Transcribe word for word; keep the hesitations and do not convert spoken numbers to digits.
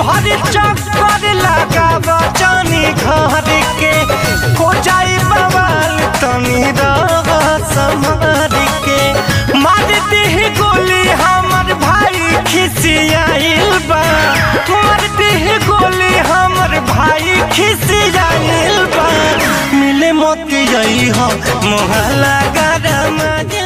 भर चक्कर लगाव जानी घर के हो जाई बवाल तनी रह संभर के। मार देह गोली हमर भाई खिसियाइल बा, मार देह गोली हमर भाई खिसियाइल बा। मिले मोती जई हो मोहला गरम